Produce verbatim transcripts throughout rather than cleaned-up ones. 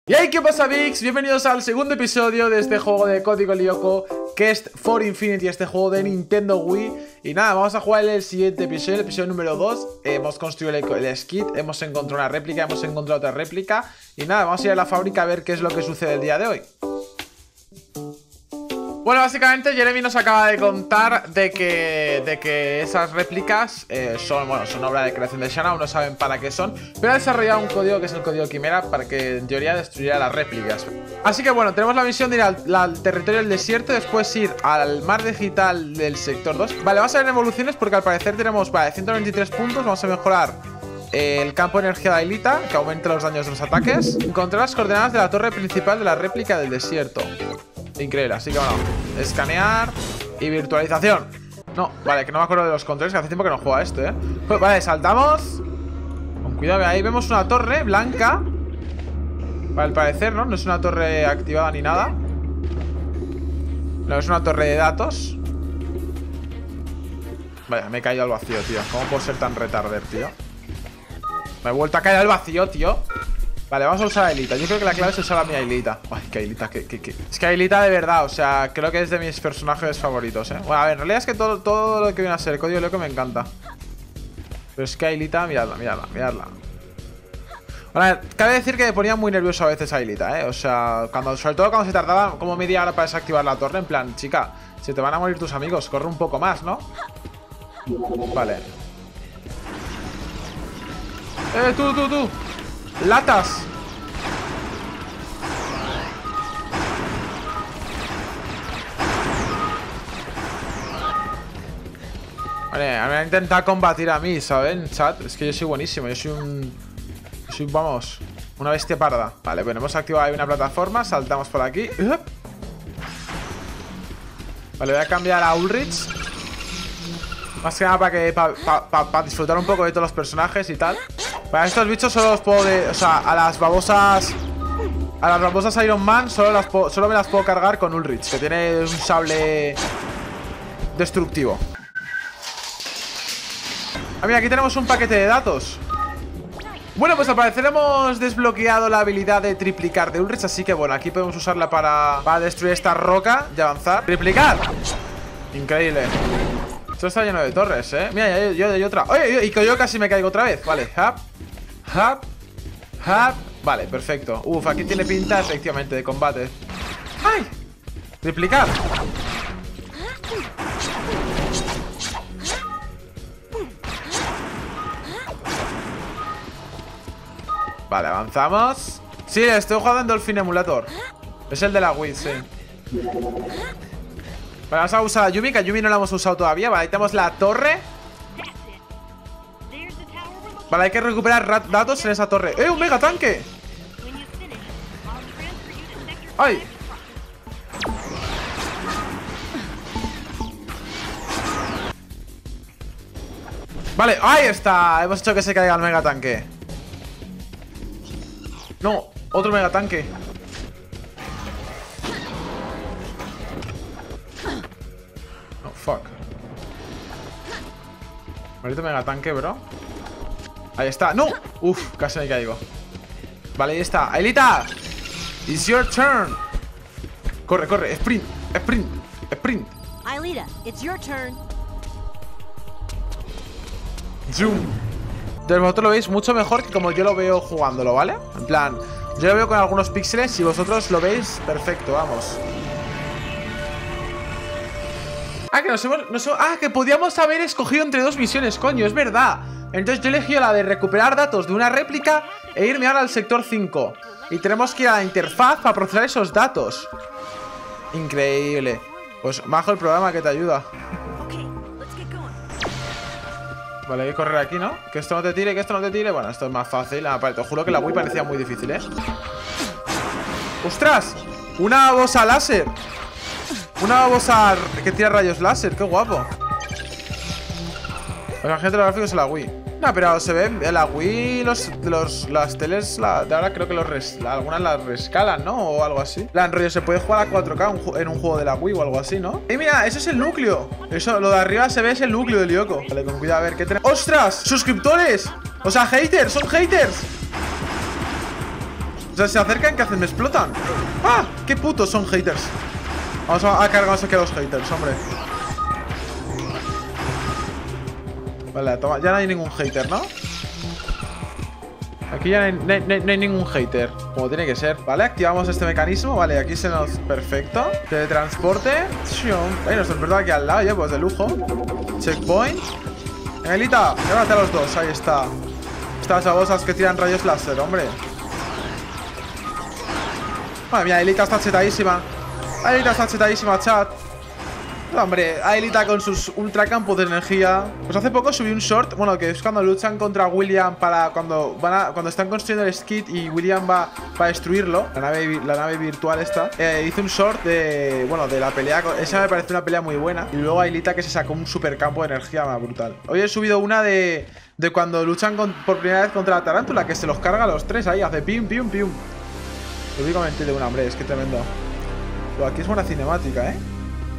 Y hey, ¿qué pasa, Vix? Bienvenidos al segundo episodio de este juego de Código Lyoko, Quest for Infinity, este juego de Nintendo Wii. Y nada, vamos a jugar el siguiente episodio, el episodio número dos. eh, Hemos construido el, el skit, hemos encontrado una réplica, hemos encontrado otra réplica. Y nada, vamos a ir a la fábrica a ver qué es lo que sucede el día de hoy. Bueno, básicamente Jeremy nos acaba de contar de que, de que esas réplicas eh, son, bueno, son obra de creación de Shanna, no saben para qué son, pero ha desarrollado un código que es el código Quimera para que en teoría destruyera las réplicas. Así que bueno, tenemos la misión de ir al, al territorio del desierto, después ir al mar digital del sector dos. Vale, vamos a ver evoluciones porque al parecer tenemos, vale, ciento veintitrés puntos, vamos a mejorar eh, el campo de energía de Aelita, que aumenta los daños de los ataques. Encontrar las coordenadas de la torre principal de la réplica del desierto. Increíble, así que bueno, escanear y virtualización. No, vale, que no me acuerdo de los controles, que hace tiempo que no juego a esto, eh pues, vale, saltamos. Con cuidado, ahí vemos una torre blanca. Vale, al parecer, ¿no? No es una torre activada ni nada. No, es una torre de datos. Vaya, me he caído al vacío, tío. ¿Cómo puedo ser tan retarder, tío? Me he vuelto a caer al vacío, tío. Vale, vamos a usar a Aelita. Yo creo que la clave es usar a mi Aelita. Ay, que Aelita, que, que, que... Es que Aelita de verdad, o sea, creo que es de mis personajes favoritos, eh. Bueno, a ver, en realidad es que todo, todo lo que viene a ser el Código Lyoko me encanta. Pero es que Aelita, miradla, miradla, miradla. Bueno, a ver, cabe decir que me ponía muy nervioso a veces a Aelita, eh. O sea, cuando, sobre todo cuando se tardaba como media hora para desactivar la torre. En plan, chica, se te van a morir tus amigos, corre un poco más, ¿no? Vale. Eh, tú, tú, tú. ¡Latas! Vale, me han intentado combatir a mí, ¿saben, chat? Es que yo soy buenísimo, yo soy un... Yo soy, vamos, una bestia parda. Vale, bueno, hemos activado ahí una plataforma. Saltamos por aquí. Vale, voy a cambiar a Ulrich. Más que nada para que para pa, pa, pa disfrutar un poco de todos los personajes y tal. Para estos bichos solo los puedo de, o sea, a las babosas A las babosas Iron Man solo, las puedo, solo me las puedo cargar con Ulrich, que tiene un sable destructivo. Ah, mira, aquí tenemos un paquete de datos. Bueno, pues al parecer hemos desbloqueado la habilidad de triplicar de Ulrich. Así que bueno, aquí podemos usarla para, para destruir esta roca y avanzar. ¡Triplicar! Increíble. Esto está lleno de torres, eh. Mira, yo, yo, yo otra. Oye, y que yo casi me caigo otra vez. Vale, hap, hap, hap. Vale, perfecto. Uf, aquí tiene pinta efectivamente de combate. ¡Ay! Triplicar. Vale, avanzamos. Sí, estoy jugando en Dolphin Emulator. Es el de la Wii, sí. Vale, vamos a usar a Yumi, que a Yumi no la hemos usado todavía. Vale, ahí tenemos la torre. Vale, hay que recuperar datos en esa torre. ¡Eh, un megatanque! ¡Ay! Vale, ahí está. Hemos hecho que se caiga el megatanque. No, otro megatanque. Oh, fuck. Maldito megatanque, bro. Ahí está, ¡no! Uf, casi me caigo. Vale, ahí está, Aelita. It's your turn. Corre, corre, sprint, sprint, sprint. Aelita, it's your turn. Zoom. Entonces vosotros lo veis mucho mejor que como yo lo veo jugándolo, ¿vale? En plan, yo lo veo con algunos píxeles y vosotros lo veis perfecto, vamos. Ah, que nos hemos, nos hemos, ah, que podíamos haber escogido entre dos misiones, coño, es verdad. Entonces yo elegí la de recuperar datos de una réplica e irme ahora al sector cinco. Y tenemos que ir a la interfaz para procesar esos datos. Increíble. Pues bajo el programa que te ayuda. Vale, hay que correr aquí, ¿no? Que esto no te tire, que esto no te tire. Bueno, esto es más fácil. Ah, te juro que la Wii parecía muy difícil, ¿eh? ¡Ostras! Una babosa láser. Una babosa que tira rayos láser. ¡Qué guapo! Imagínate los gráficos en la Wii. No, pero se ve en la Wii los, los, las teles la, de ahora creo que los res, la, algunas las rescalan, ¿no? O algo así. En rollo, se puede jugar a cuatro K un, en un juego de la Wii o algo así, ¿no? Y mira, eso es el núcleo. Eso, lo de arriba se ve es el núcleo de Lyoko. Vale, con cuidado, a ver, ¿qué tenemos? ¡Ostras! ¡Suscriptores! O sea, haters, son haters. sea, se acercan, ¿qué hacen? Me explotan. ¡Ah! ¡Qué putos son haters! Vamos a, a cargarnos aquí a los haters, hombre. Vale, toma. Ya no hay ningún hater, ¿no? Aquí ya no hay, no, hay, no hay ningún hater, como tiene que ser. Vale, activamos este mecanismo. Vale, aquí se nos... Perfecto. Teletransporte. Ahí nos transporta aquí al lado, ya, pues de lujo. Checkpoint. Angelita, llévate a los dos, ahí está. Estas babosas que tiran rayos láser, hombre. Madre mía, Aelita está chetadísima. Aelita está chetadísima, chat. No, hombre, Aelita con sus ultra campos de energía. Pues hace poco subí un short, bueno, que es cuando luchan contra William para cuando van a, cuando están construyendo el skid y William va, va a destruirlo, la nave, la nave virtual esta. Eh, hice un short de, bueno, de la pelea. Esa me pareció una pelea muy buena. Y luego Aelita que se sacó un super campo de energía más brutal. Hoy he subido una de, de cuando luchan con, por primera vez contra la tarántula, que se los carga a los tres ahí, hace pim, pim, pim. Lo digo mentir de un hambre, es que tremendo. Pero aquí es buena cinemática, ¿eh?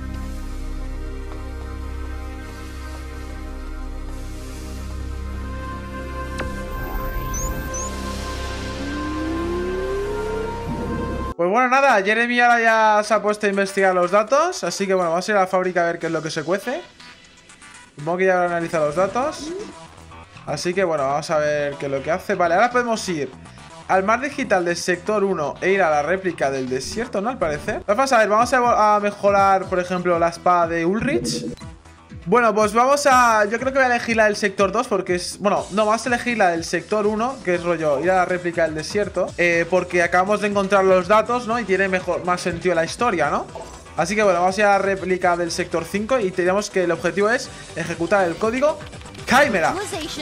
Pues bueno, nada, Jeremy ahora ya se ha puesto a investigar los datos. Así que bueno, vamos a ir a la fábrica a ver qué es lo que se cuece. Supongo que ya habrá analizado los datos. Así que bueno, vamos a ver qué es lo que hace. Vale, ahora podemos ir al mar digital del sector uno e ir a la réplica del desierto, ¿no? Al parecer. Vamos a ver, vamos a, a mejorar, por ejemplo, la espada de Ulrich. Bueno, pues vamos a... Yo creo que voy a elegir la del sector dos porque es... Bueno, no, vamos a elegir la del sector uno, que es rollo ir a la réplica del desierto, eh, porque acabamos de encontrar los datos, ¿no? Y tiene mejor, más sentido la historia, ¿no? Así que bueno, vamos a ir a la réplica del sector cinco y tenemos que el objetivo es ejecutar el código Chimera.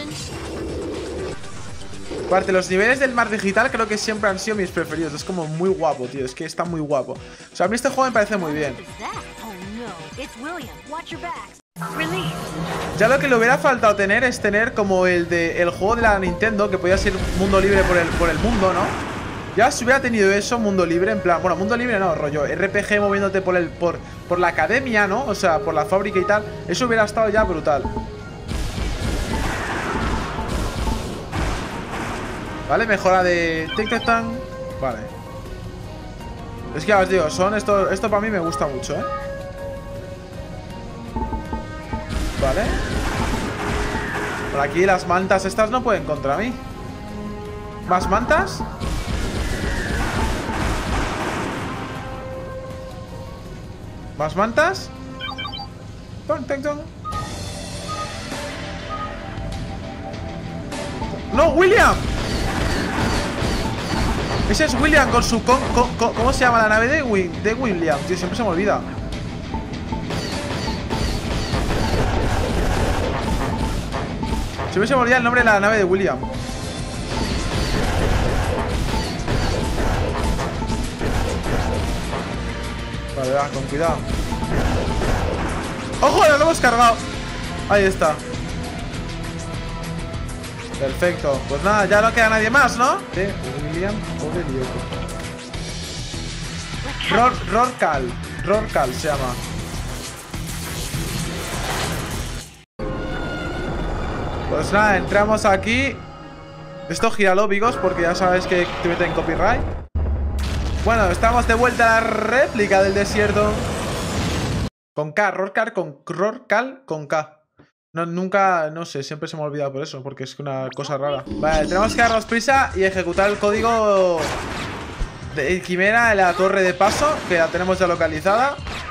Aparte, los niveles del mar digital creo que siempre han sido mis preferidos. Es como muy guapo, tío. Es que está muy guapo. O sea, a mí este juego me parece muy bien. Ya lo que le hubiera faltado tener es tener como el de el juego de la Nintendo, que podía ser mundo libre por el, por el mundo, ¿no? Ya si hubiera tenido eso, mundo libre, en plan... Bueno, mundo libre no, rollo R P G moviéndote por, el, por, por la academia, ¿no? O sea, por la fábrica y tal. Eso hubiera estado ya brutal. Vale, mejora de Tic-Tac-Tan. Vale. Es que ya os digo, son esto, esto para mí me gusta mucho, ¿eh? Vale. Por aquí las mantas estas no pueden contra mí. ¿Más mantas? ¿Más mantas? ¡No, William! Ese es William con su... Con, con, con, ¿cómo se llama la nave de, Will, de William? Tío, siempre se me olvida. Siempre se me olvida el nombre de la nave de William. Vale, va, con cuidado. ¡Ojo! ¡Lo hemos cargado! Ahí está. Perfecto. Pues nada, ya no queda nadie más, ¿no? De William Ror, Rorcal. Rorcal se llama. Pues nada, entramos aquí. Esto gíralo, Vigos, porque ya sabes que te meten copyright. Bueno, estamos de vuelta a la réplica del desierto. Con K, Rorcal con Rorcal con K. No, nunca, no sé, siempre se me ha olvidado por eso, porque es una cosa rara. Vale, tenemos que darnos prisa y ejecutar el código de Quimera en la torre de paso, que la tenemos ya localizada.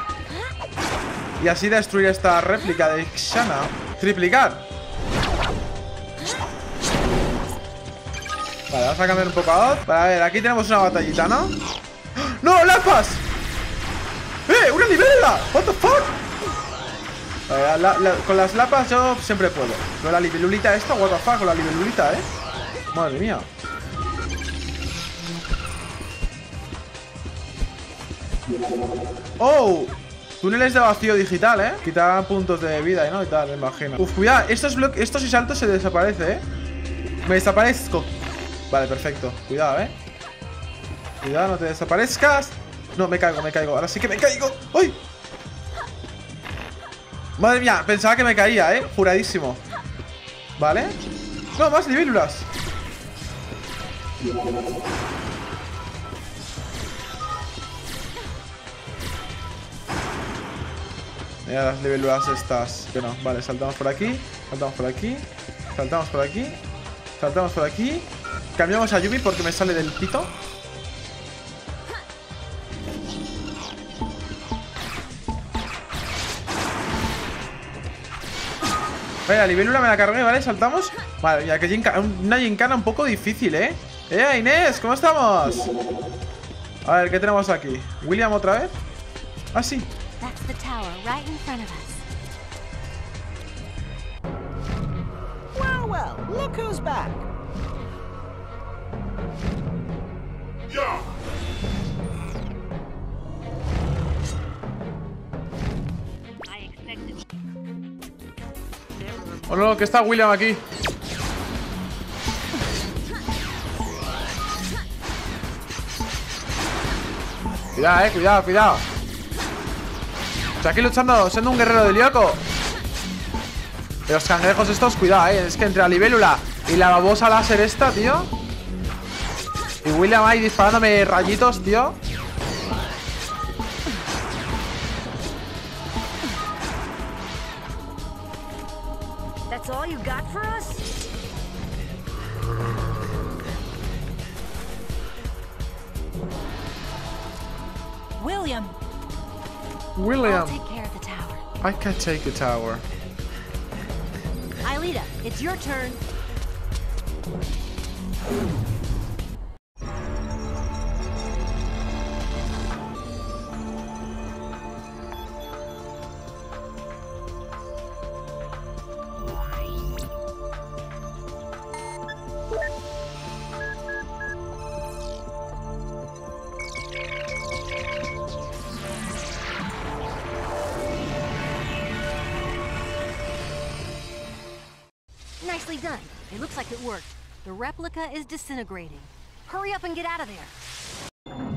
Y así destruir esta réplica de Ixana. Triplicar. Vale, vamos a cambiar un poco a Oz. Vale, a ver, aquí tenemos una batallita, ¿no? ¡No, lapas! ¡Eh, una libélula! ¿What the fuck? Vale, la, la, con las lapas yo siempre puedo. Con la libelulita esta, what the fuck, con la libelulita, ¿eh? Madre mía. ¡Oh! Túneles de vacío digital, ¿eh? Quitarán puntos de vida, ¿no? Y tal, me imagino. Uf, cuidado, estos, estos y saltos se desaparece, ¿eh? Me desaparezco. Vale, perfecto. Cuidado, ¿eh? Cuidado, no te desaparezcas. No, me caigo, me caigo. Ahora sí que me caigo. ¡Uy! Madre mía, pensaba que me caía, ¿eh? Juradísimo. Vale. No, más libélulas. Mira las libélulas estas. Que no, vale, saltamos por aquí. Saltamos por aquí. Saltamos por aquí. Saltamos por aquí. Cambiamos a Yubi porque me sale del pito. Vale, la libélula me la cargué, ¿vale? Saltamos. Vale, ya que gincana, una gincana un poco difícil, ¿eh? ¡Eh, Inés! ¿Cómo estamos? A ver, ¿qué tenemos aquí? ¿William otra vez? Ah, sí. That's the tower right in front of us. Well, well, look who's back. Yeah. I expected. Oh no, que está William aquí. Cuidado, eh, cuidado, cuidado. Estoy aquí luchando, siendo un guerrero de Lyoko. Los cangrejos estos, cuidado, eh. Es que entre la libélula y la babosa láser esta, tío. Y William ahí disparándome rayitos, tío. That's all you got for us? William, I'll William, take care of the tower. I can take the tower. Aelita, it's your turn. Nicely done. It looks like it worked. The replica is disintegrating. Hurry up and get out of there.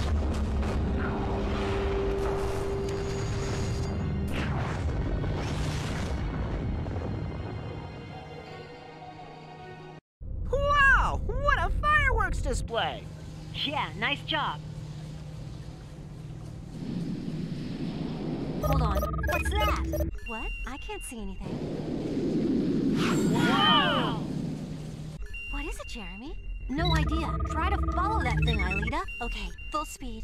Wow, what a fireworks display! Yeah, nice job. Hold on. What's that? What? I can't see anything. Wow! What is it, Jeremy? No idea. Try to follow that thing, Aelita. Okay, full speed.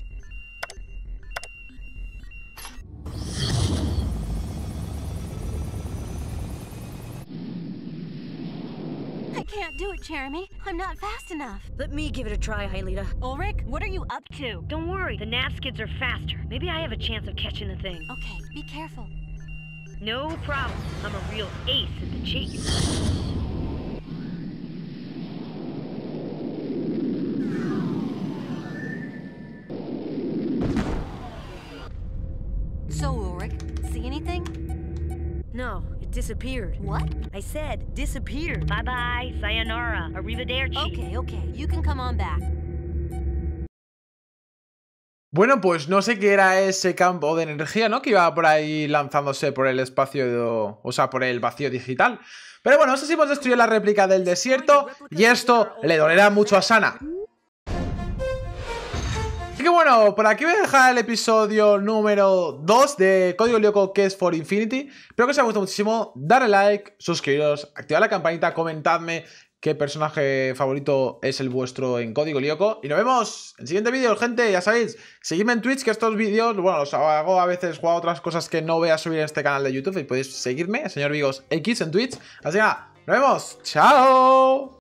I can't do it, Jeremy. I'm not fast enough. Let me give it a try, Aelita. Ulrich, what are you up to? Don't worry, the N A V skids are faster. Maybe I have a chance of catching the thing. Okay, be careful. No problem. I'm a real ace at the chase. So, Ulrich, see anything? No, it disappeared. What? I said disappeared. Bye-bye, sayonara, arrivederci. Okay, okay, you can come on back. Bueno, pues no sé qué era ese campo de energía, ¿no? Que iba por ahí lanzándose por el espacio, o sea, por el vacío digital. Pero bueno, no sé si hemos destruido la réplica del desierto y esto le dolerá mucho a Sana. Así que bueno, por aquí voy a dejar el episodio número dos de Código Lyoko Quest for Infinity. Espero que os haya gustado muchísimo. Darle like, suscribiros, activad la campanita, comentadme qué personaje favorito es el vuestro en Código Lyoko. Y nos vemos en el siguiente vídeo, gente. Ya sabéis, seguidme en Twitch, que estos vídeos, bueno, los hago a veces, juego a otras cosas que no voy a subir en este canal de YouTube. Y podéis seguirme, señor Vigos X en Twitch. Así que nada, nos vemos. ¡Chao!